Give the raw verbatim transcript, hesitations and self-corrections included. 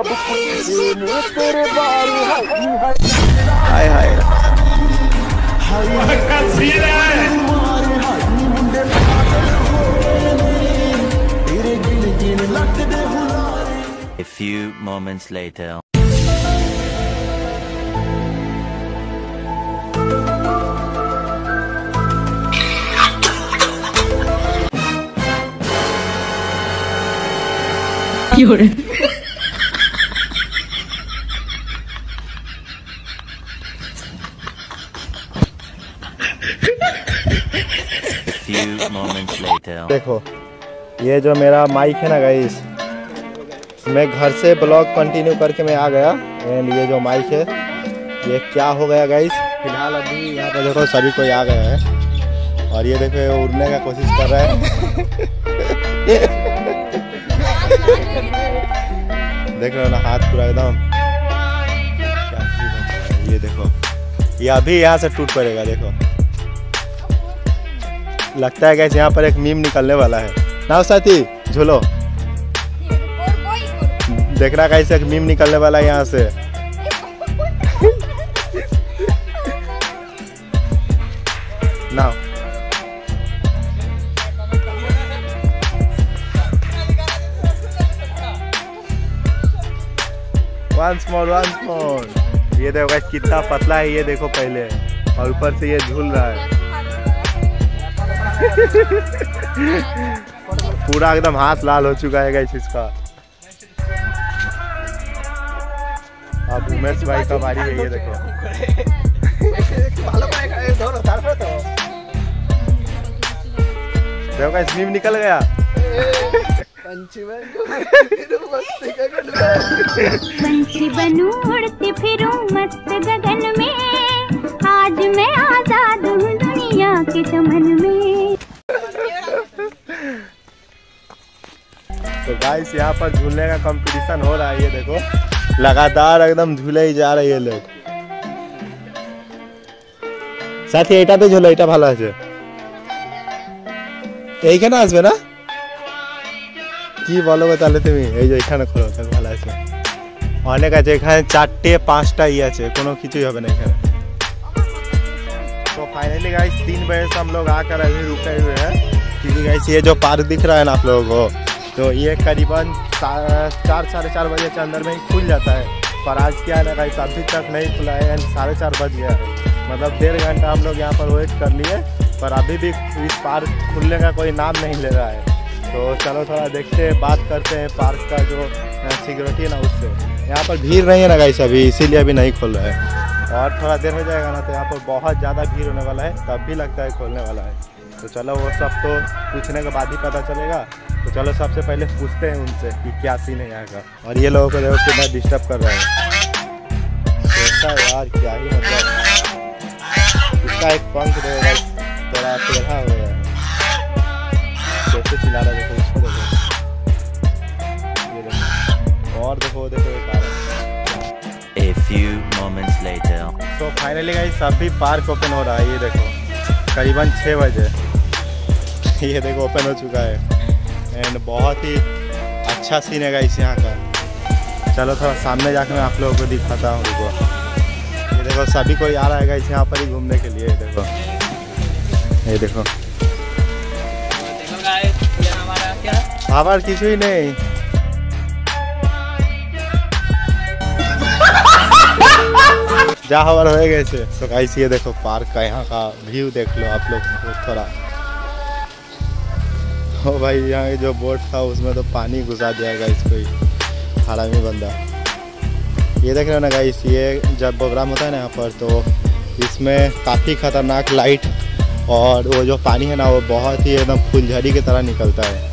Hi hi A few moments later. A few moments later. देखो ये जो मेरा माइक है ना गाइस, मैं घर से ब्लॉग कंटिन्यू करके मैं आ गया। एंड ये जो माइक है ये क्या हो गया गाइस, फिलहाल अभी यहाँ पे देखो सभी कोई आ गया है और ये देखो ये उड़ने का कोशिश कर रहा है। देख रहे हो ना हाथ पूरा एकदम, ये देखो ये अभी यहाँ से टूट पड़ेगा। देखो लगता है गाइस यहाँ पर एक मीम निकलने वाला है ना साथी, झूलो देख रहा गाइस, एक मीम निकलने वाला है यहाँ से। ना वंस मोर वंस मोर। ये देखो गाइस कितना पतला है, ये देखो पहले, और ऊपर से ये झूल रहा है। पूरा एकदम हाथ लाल हो चुका है गाइस इसका। अब उमेश भाई का बारी है, ये देखो देखो गाइस मीम निकल गया। पंछी बनूं उड़ती फिरूं मस्त गगन में, आज मैं आजाद हूँ दुनिया के चमन में। तो गाइस यहाँ पर झूलने का कंपटीशन हो रहा है, ये देखो लगातार एकदम झूले ही जा रहे हैं लोग। साथी एटाते झूलो, एटा ভালো আছে এইখানে আসবে না কি বলো তাহলে তুমি, এই যে এখানে খোলো তাহলে ভালো আছে। অনেক আছে এখানে, চারটে পাঁচটা ই আছে, কোনো কিছুই হবে না এখানে। तो फाइनली गाइस तीन बजे से हम लोग आकर अभी रुके हुए हैं, क्योंकि गाइस ये जो पार्क दिख रहा है ना आप लोगों को, तो ये करीबन चार साढ़े चार बजे के अंदर में ही खुल जाता है। पर आज क्या है ना गाइस अभी तक नहीं खुला है, यानी साढ़े चार बज गया है। मतलब डेढ़ घंटा हम लोग यहाँ पर वेट कर लिए, पर अभी भी इस पार्क खुलने का कोई नाम नहीं ले रहा है। तो चलो थोड़ा देखते हैं, बात करते हैं पार्क का जो सिक्योरिटी है ना उससे। यहाँ पर भीड़ नहीं है ना गाइस अभी, इसीलिए अभी नहीं खुल रहा है। और थोड़ा देर हो जाएगा ना तो यहाँ पर बहुत ज़्यादा भीड़ होने वाला है, तब भी लगता है खोलने वाला है। तो चलो वो सब तो पूछने के बाद ही पता चलेगा। तो चलो सबसे पहले पूछते हैं उनसे कि क्या सीन है यहाँ का। और ये लोगों को देखो कितना डिस्टर्ब कर रहे हैं, कैसा यार क्या ही मतलब। इसका एक पंख देखो थोड़ा टेढ़ा हो गया है, कैसे चिल्ला रहा है देखो इसको, देखो ये देखो, और देखो देखो ये कारण। A few moments later. तो फाइनली गाइस अभी पार्क ओपन हो रहा है, ये देखो करीबन छः बजे ये देखो ओपन हो चुका है। एंड बहुत ही अच्छा सीन है गाइस यहाँ का। चलो थोड़ा सामने जाकर मैं आप लोगों को दिखाता हूँ। देखो ये देखो सभी कोई आ रहा है गाइस यहाँ पर ही घूमने के लिए। ये देखो ये देखो हमारा किसी ही नहीं। जा हमारा हो गए थे। तो गाइस ये देखो पार्क का यहाँ का व्यू देख लो आप लोग थोड़ा। ओ भाई यहाँ जो बोट था उसमें तो पानी घुसा दिया गाइस कोई हरामी बंदा। ये देख रहे हो ना गाइस, ये जब प्रोग्राम होता है ना यहाँ पर तो इसमें काफ़ी ख़तरनाक लाइट और वो जो पानी है ना वो बहुत ही एकदम फुलझड़ी की तरह निकलता है।